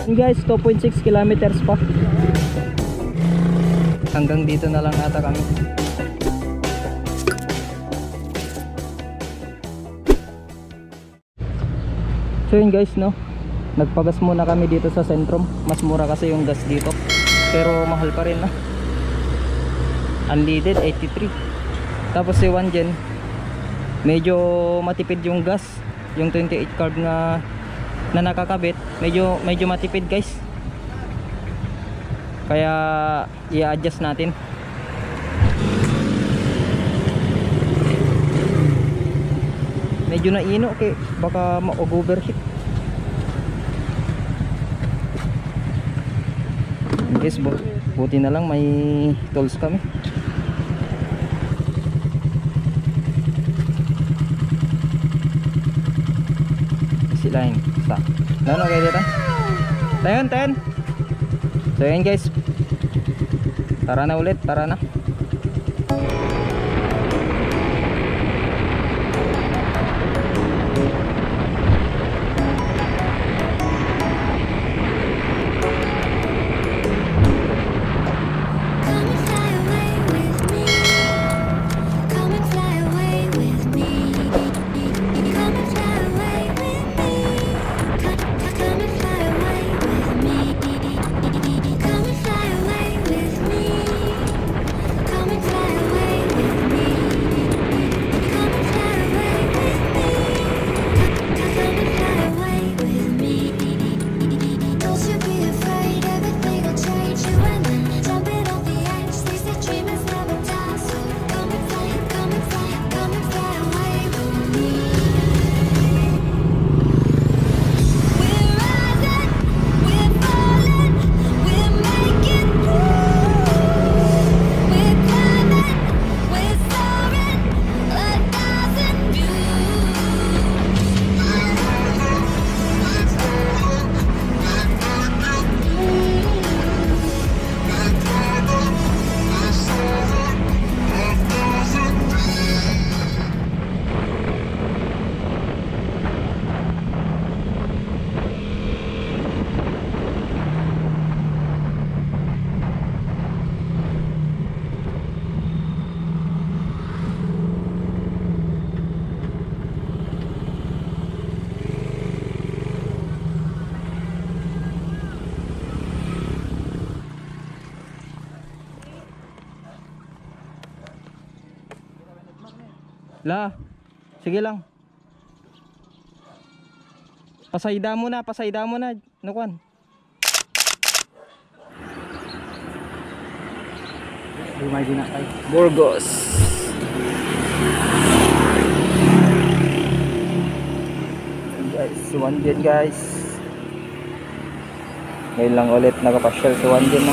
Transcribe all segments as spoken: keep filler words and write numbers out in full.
Yan guys, two point six kilometers pa. Hanggang dito na lang ata kami. So yun guys, no, nagpagas muna kami dito sa Centrum. Mas mura kasi yung gas dito, pero mahal pa rin na. Unleaded eighty-three. Tapos si one gen, medyo matipid yung gas. Yung twenty-eight carb na na nakakabit, medyo medyo matipid guys. Kaya i-adjust natin. Medyo naino, okay, baka ma-overheat. Guys, buti na lang may tools kami. Silahin sa ano kayo dito? Ten, ten. So yun guys, tara na ulit, tara na. La, sige lang. Pasayda mo na, pasayda mo na, Nukuan. Lumay din na tayo. Burgos. Guys, one gen guys. Ngayon lang ulit nakapasyal sa one gen na.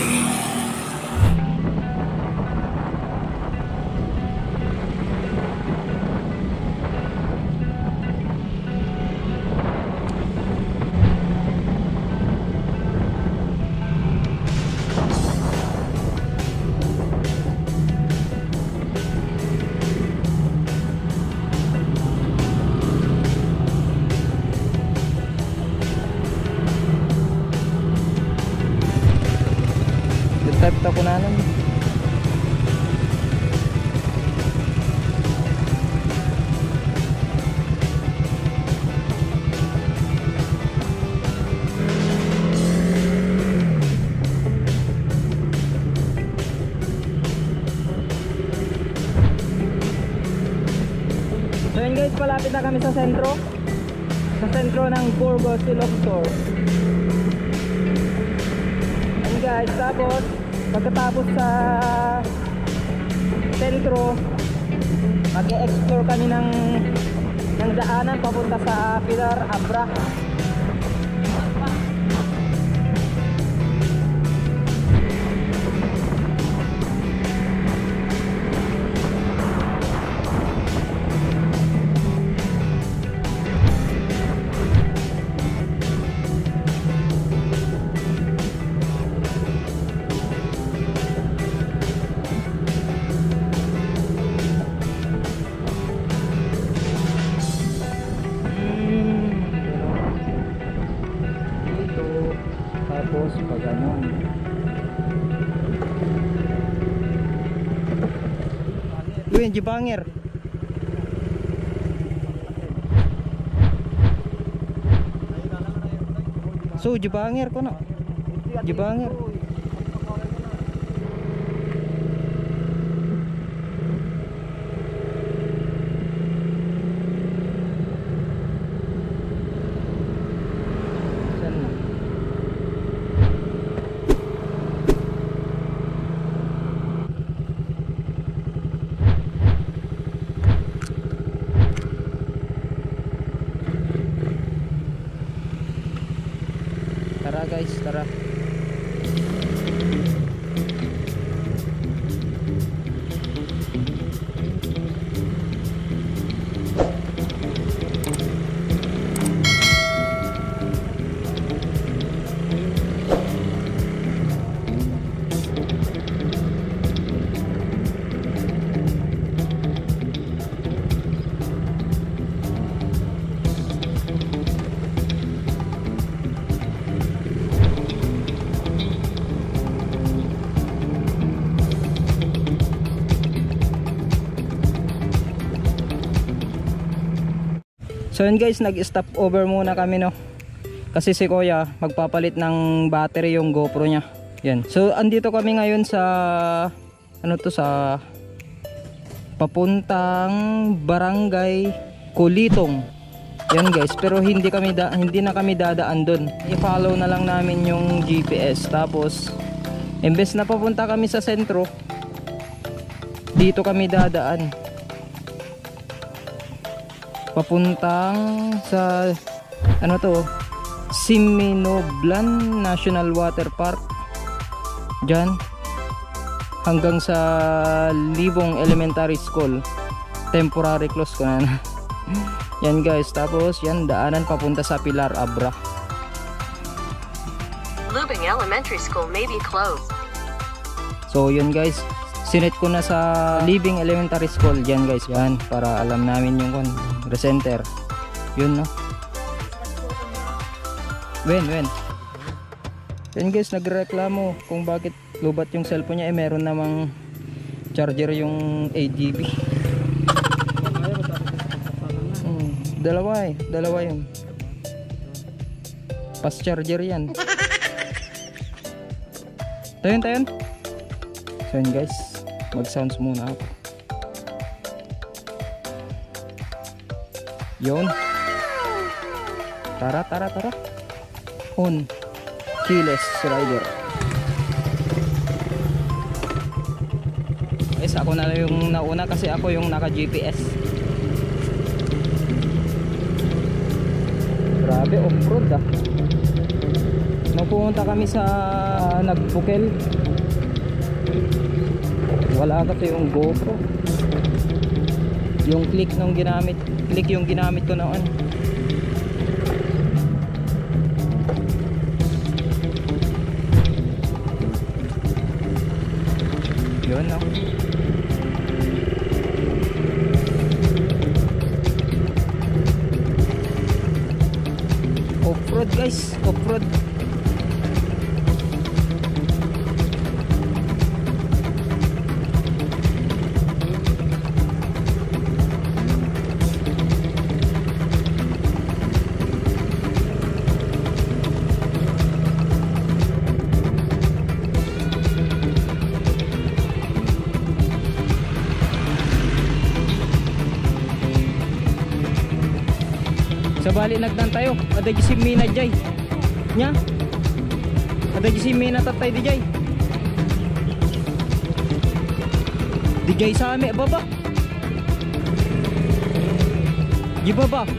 Type ta kunanan. So yun guys, malapit na kami sa sentro. Sa sentro ng Burgos Silog Store. And guys, tapos pagkatapos sa sentro, mag-e-explore kami ng ng daanan papunta sa Pilar Abra. Tapos pag ganun. Luwin, Jibanger. So, Jibanger ko na. Jibanger. Tara guys, tara. So yun guys, nag-stop over muna kami no. Kasi si Kuya magpapalit ng battery yung GoPro niya. Yan. So andito kami ngayon sa ano to, sa papuntang Barangay Kulitong. Yan guys, pero hindi kami da, hindi na kami dadaan doon. I-follow na lang namin yung G P S, tapos imbes na papunta kami sa sentro, dito kami dadaan. Papuntang sa ano to, Siminoblan National Water Park. Diyan hanggang sa Libong Elementary School. Temporary close ko na. Yan guys, tapos yan daanan papunta sa Pilar Abra. Lubing Elementary School may be closed. So yun guys, sinet ko na sa Libing Elementary School. Yan guys, yan para alam namin yung kon recenter. Yun no. Wen, wen. Yan guys, nagreklamo kung bakit lubat yung cellphone niya, eh meron namang charger yung eight G B. Hmm, dalawa eh, dalawa yun. Fast charger yan. Tayon, tayon. So yun guys, mag sounds muna ako. Yun. Tara, tara, tara. On. Keyless rider. Guys, ako na yung nauna kasi ako yung naka G P S. Grabe, off-road ah. Nung pumunta kami sa Nagbukel, wala kasi yung GoPro. Yung click nung ginamit, click yung ginamit ko noon. Yun no. Off-road guys, off-road. Sa bali nagdan tayo, ada gisim mina jay. Nya. Ada gisim mina tatay di jay. Di jay sa ame baba. Di baba.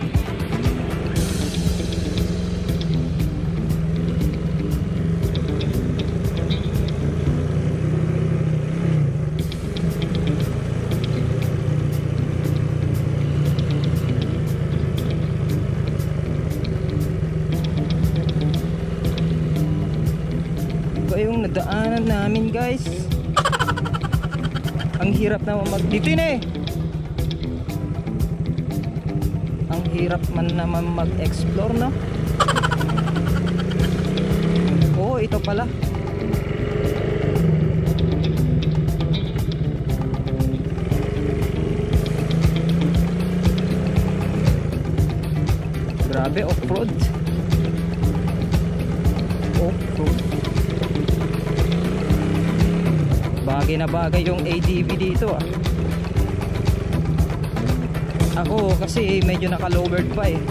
Yung nadaanan namin guys, ang hirap na mag dito yun eh ang hirap man naman mag explore no. Oh, dito pala. Grabe, off-road. Off-road. Bagay na bagay yung A T V dito ah. Ako kasi medyo naka-lowered pa eh.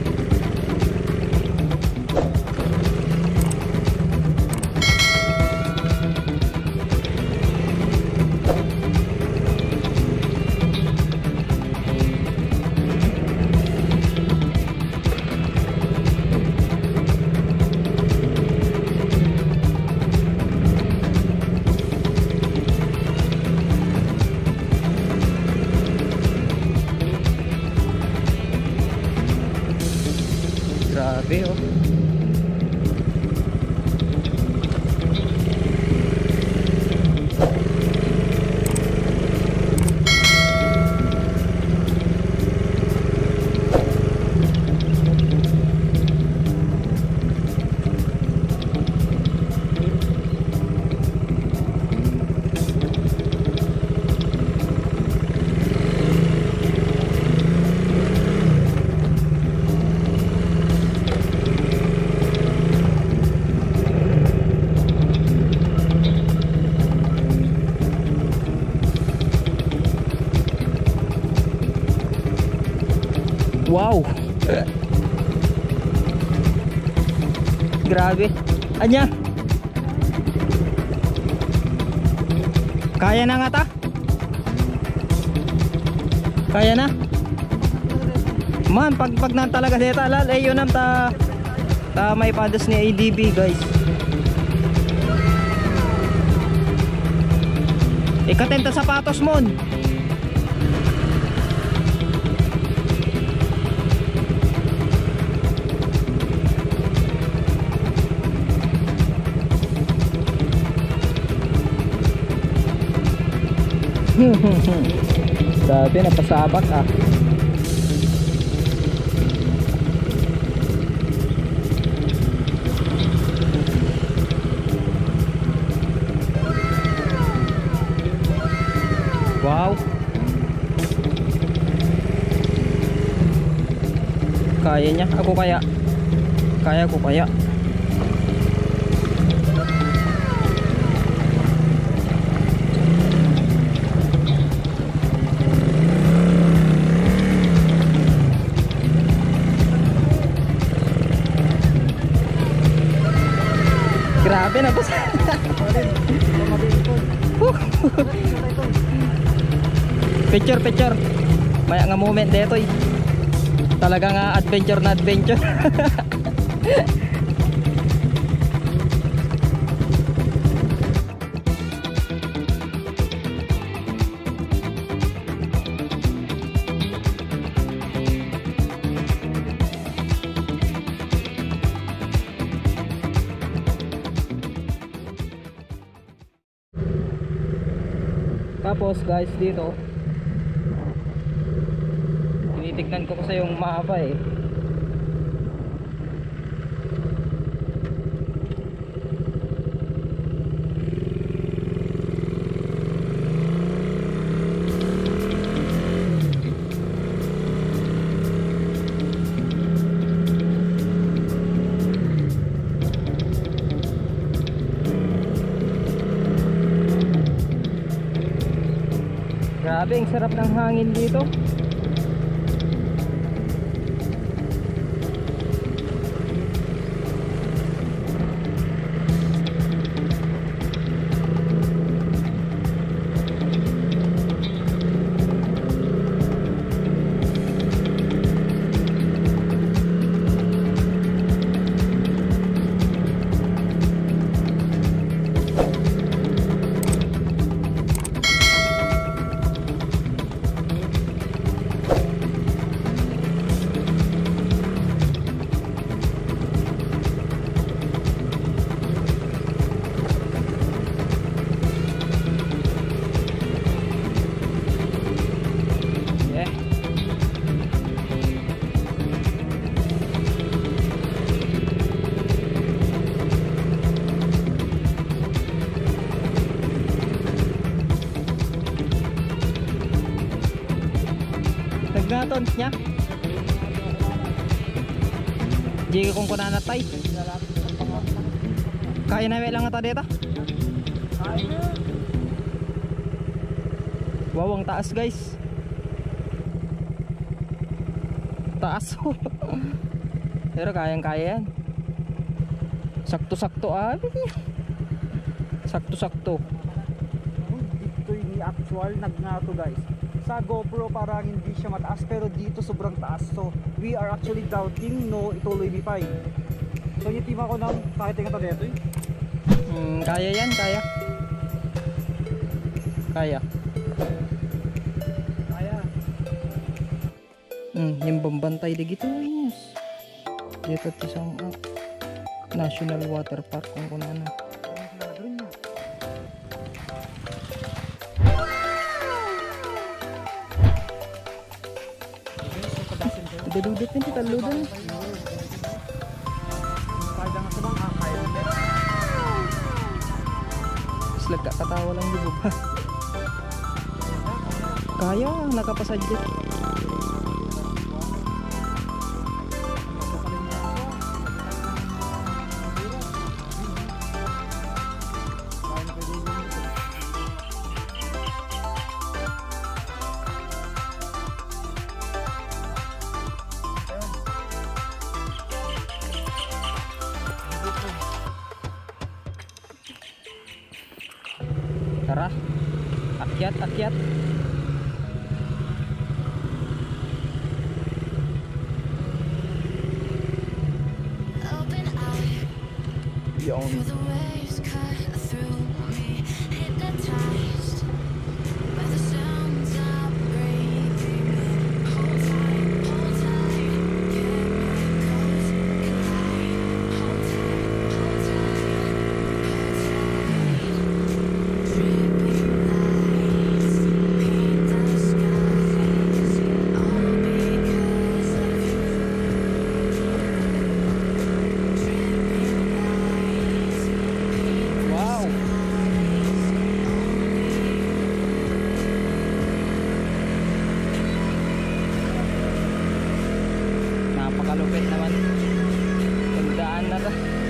Grabe oh. Wow. Grabe. Anya. Kaya na nga ta? Kaya na? Man, pag pag na talaga deta lal, eh yun ang ta ta may padas ni A D B guys. Ikatenta sapatos mon. Sabi napasabak ah. Wow. Kaya niya. Ako kaya. Kaya ko kaya. Grabe na boss. Picture picture. Maya nga moment dito eh. Talaga nga adventure na adventure. Tapos guys dito tinitignan ko kasi yung mapa eh. Grabe, ang sarap ng hangin dito. stones niya. Jika kung kunanatay. Kaya na lang ata dito. Wow, ang taas guys. Taas. Pero kayang kaya yan. Sakto-sakto ah. Sakto-sakto. Dito yung actual nagngato guys. Sa GoPro parang hindi siya mataas, pero dito sobrang taas. So we are actually doubting no ituloy ni Pai. So yung team ako nang kahit nga dito eh. Hmm, kaya yan, kaya. Kaya. Kaya. Hmm, yung bambantay di gitu yes. Dito at isang uh, National Water Park kung kung ano. Dududut pinti taludan. Kaya nga sabang akay. Slag katawa lang di ba? Kaya nakapasadya. Tara, akyat, akyat. Open eye, Yon. feel the waves cut through me, hypnotized by the sounds I'm breathing in. Hold tight, hold tight, get my close, collide. Hold tight, hold tight, hold tight. Dripping lights paint the skies, all because of you. Wow. Napakalupit naman. Tandaan na to.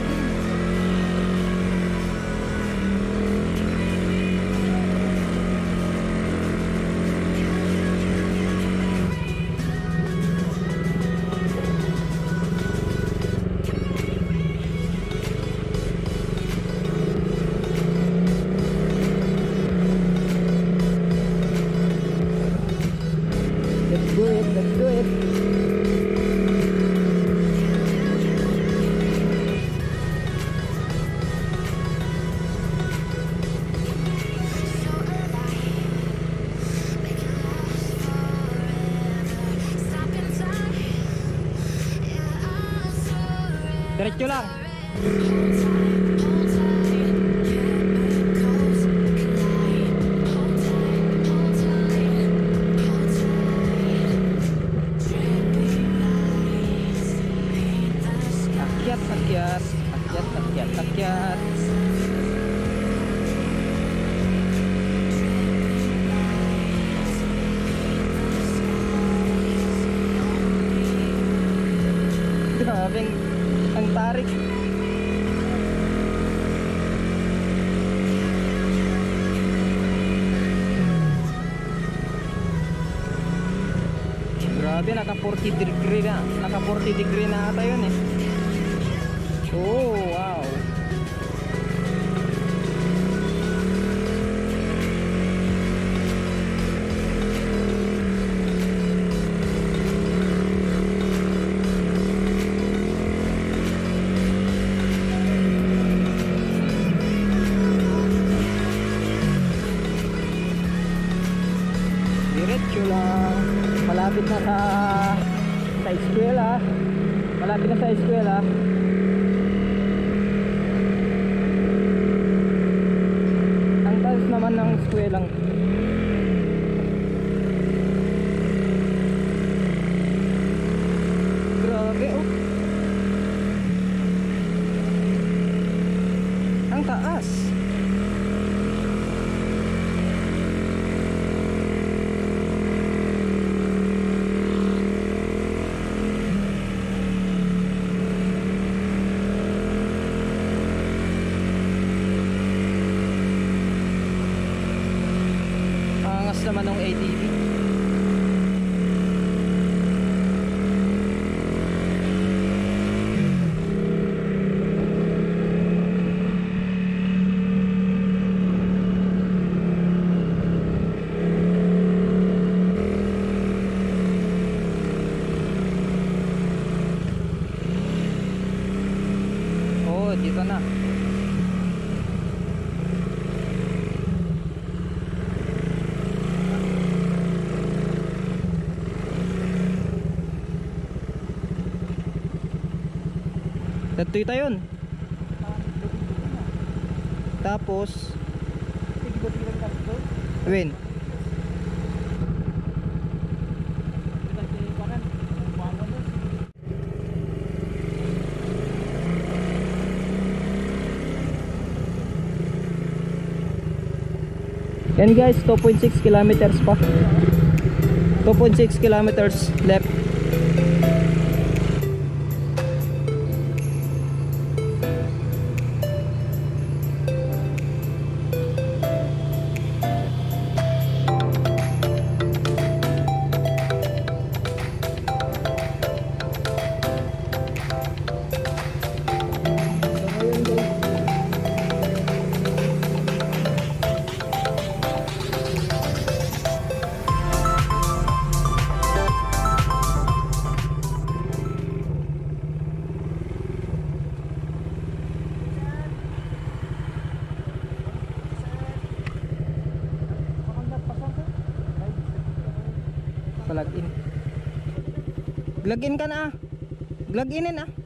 Let's do it, let's do it. So alive, make it last forever. Stop in time, yeah, I'll surrender. Diretso lang. Hold tight, hold tight, get me close, collide. Hold tight, hold tight, hold tight. Dripping lights paint the Akyat, akyat. Akyat, akyat, akyat. Grabe ang, ang tarik. Grabe, naka forty degree na. Naka forty degree na ata yun eh. Oh, wow. Diretso lang. Malapit na sa sa eskwela. Malapit na sa eskwela. Ang taas naman ng eskwelang. Grabe oh. Ang taas. ginawa ng A T V. Oh, dito na. Tatoy tayo yun. Tapos Win. Yan guys, two point six kilometers pa. two point six kilometers left. Plug in. Plug in ka na ah. Plug inin ah.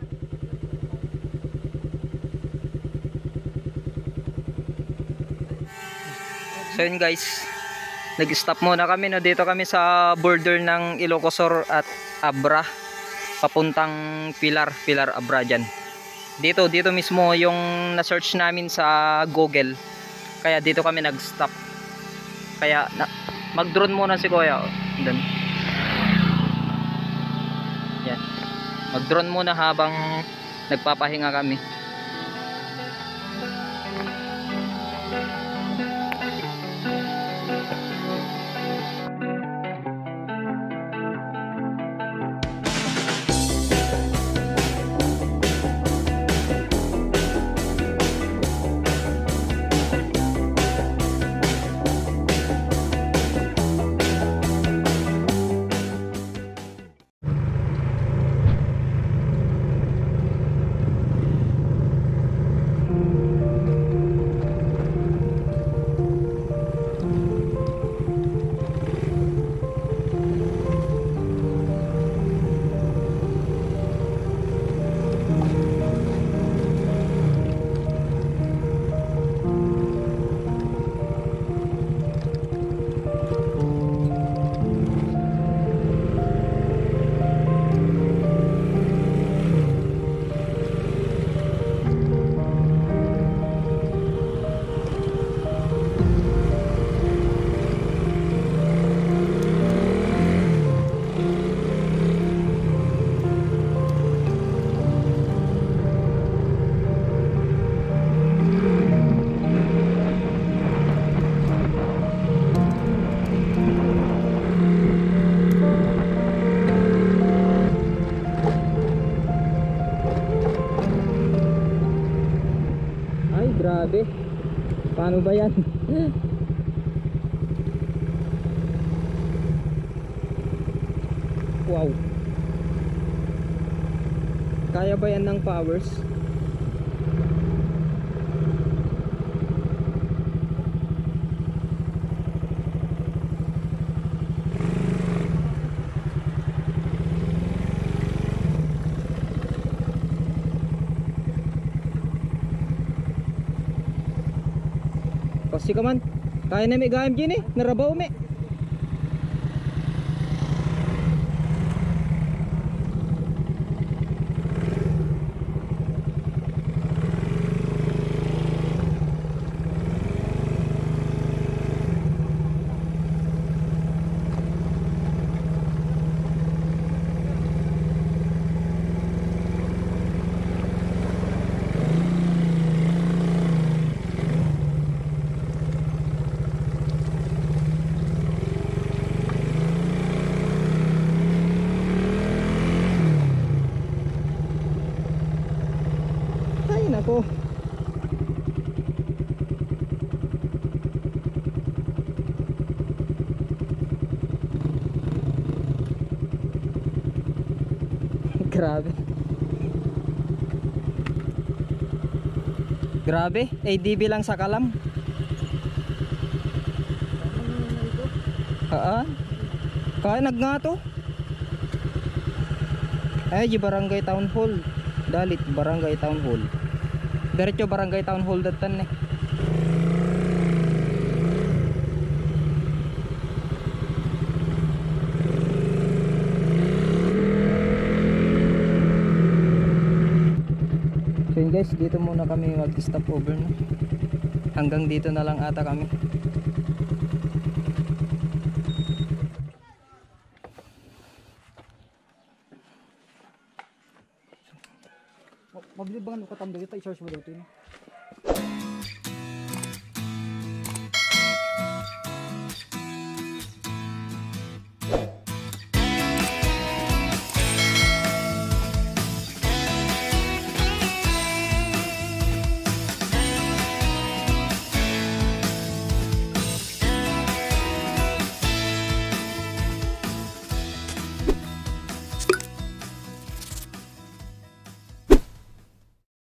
So yun guys, nag-stop muna kami no. Dito kami sa border ng Ilocosur at Abra, papuntang Pilar, Pilar Abra dyan. Dito, dito mismo yung na-search namin sa Google. Kaya dito kami nag-stop. Kaya na, mag-drone muna si Kuya. Doon. Yan. Mag-drone muna habang nagpapahinga kami. Grabe. Paano ba yan? Wow. Kaya ba yan ng powers? Kasi ka man, kaya na may gayam gini, narabaw me. Grabe. Grabe, A D B lang sa Kalam. Haan? Kaya nagngato. Ay, di Barangay Town Hall. Dalit, Barangay Town Hall. Diretso Barangay Town Hall datan eh. So yun guys, dito muna kami mag-stop over no. Hanggang dito na lang ata kami. Mabilib ba nga katamdo ito? I-search mo daw ito yun.